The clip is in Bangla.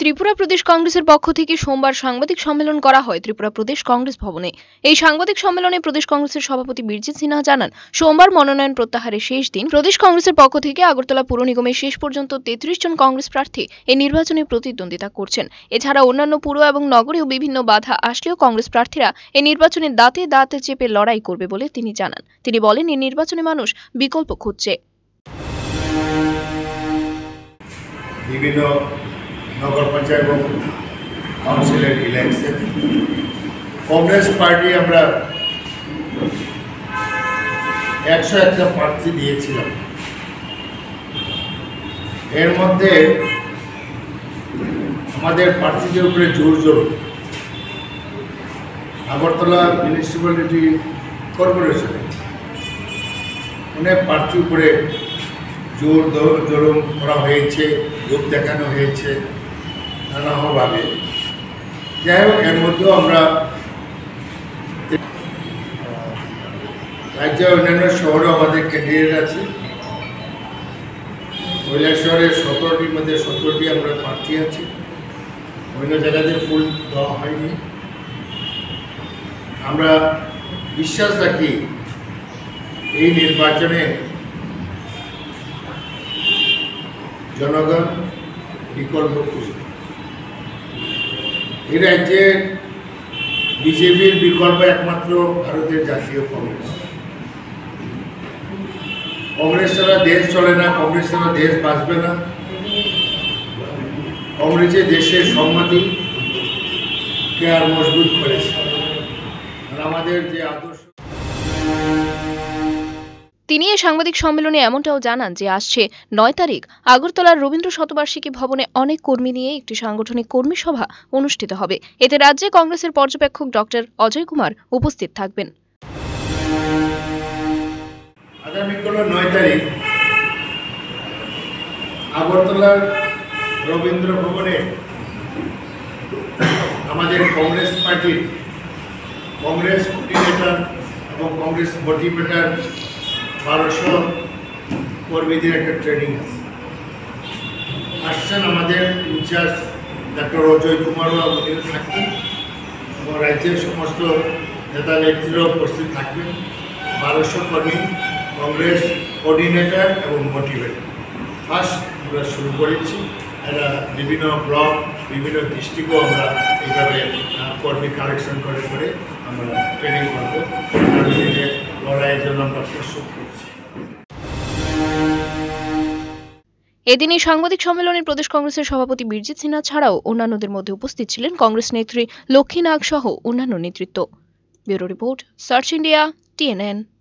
ত্রিপুরা প্রদেশ কংগ্রেসের পক্ষ থেকে সোমবার সাংবাদিক সম্মেলন করা হয় ত্রিপুরা প্রদেশ কংগ্রেস ভবনে। এই সাংবাদিক সম্মেলনে প্রদেশ কংগ্রেসের সভাপতি বীরজিৎ সিনহা জানান, সোমবার মনোনয়ন প্রত্যাহারের শেষ দিন। প্রদেশ কংগ্রেসের পক্ষ থেকে আগরতলা পুর নিগমে শেষ পর্যন্ত 33 জন কংগ্রেস প্রার্থী এই নির্বাচনে প্রতিদ্বন্দ্বিতা করছেন। এছাড়া অন্যান্য পুর এবং নগরেও বিভিন্ন বাধা আসলেও কংগ্রেস প্রার্থীরা এই নির্বাচনে দাঁতে দাঁত চেপে লড়াই করবে বলে তিনি জানান। তিনি বলেন, এই নির্বাচনে মানুষ বিকল্প খুঁজছে। বিভিন্ন নগর পঞ্চায়েত এবং কাউন্সিলের ইলেকশন কংগ্রেস পার্টি আমরা 101টা প্রার্থী দিয়েছিলাম। এর মধ্যে আমাদের প্রার্থীদের উপরে জোর আগরতলা মিউনিসিপ্যালিটি কর্পোরেশনে অনেক প্রার্থীর উপরে জোর করা হয়েছে, লোক দেখানো হয়েছে নানাভাবে। যাই হোক, এর মধ্যেও আমরা রাজ্যের অন্যান্য শহরেও আমাদের ক্যান্ডিডেট আছে। কৈলাসহরের 17টির মধ্যে 17টি আমরা প্রার্থী আছি। অন্য জায়গাতে ফুল দেওয়া হয়নি। আমরা বিশ্বাস রাখি এই নির্বাচনে জনগণ বিকল্প খুঁজবে। এই রাজ্যে বিজেপির বিকল্প একমাত্র ভারতের জাতীয় কংগ্রেস। কংগ্রেস ছাড়া দেশ চলে না, কংগ্রেস ছাড়া দেশ বাঁচবে না। কংগ্রেসে দেশের সংহতিকে আর মজবুত করেছে। আর আমাদের যে আদর্শ। তিনি এই সাংবাদিক সম্মেলনে এমনটাও জানান যে আসছে 9 তারিখ আগরতলার রবীন্দ্র শতবার্ষিকী ভবনে অনেক কর্মী নিয়ে একটি সাংগঠনিক কর্মী সভা অনুষ্ঠিত হবে। এতে রাজ্যে কংগ্রেসের পর্যবেক্ষক ডক্টর অজয় কুমার উপস্থিত থাকবেন। আগামীকাল 9 তারিখ আগরতলার রবীন্দ্র ভবনে আমাদের কংগ্রেস পার্টির কংগ্রেস কোঅর্ডিনেটর এবং কংগ্রেস মোটিভেটর 1200 কর্মীদের একটা ট্রেনিং আছে। আসছেন আমাদের ইনচার্জ ডক্টর অজয় কুমারও আমাদের থাকবেন এবং রাজ্যের সমস্ত নেতা নেত্রীরাও উপস্থিত থাকবেন। 1200 কর্মী, কংগ্রেস কোঅর্ডিনেটর এবং মোটিভেটর। ফার্স্ট আমরা শুরু করেছি। এরা বিভিন্ন ব্লক, বিভিন্ন ডিস্ট্রিক্টও আমরা এইভাবে কর্মী কালেকশন করে আমরা ট্রেনিং করবো। লড়াইয়ের জন্য আমরা প্রস্তুত করছি। এদিন এই সাংবাদিক সম্মেলনে প্রদেশ কংগ্রেসের সভাপতি বীরজিৎ সিনহা ছাড়াও অন্যান্যদের মধ্যে উপস্থিত ছিলেন কংগ্রেস নেত্রী লক্ষ্মী নাগ সহ অন্যান্য নেতৃত্ব। Bureau report, search India, TNN।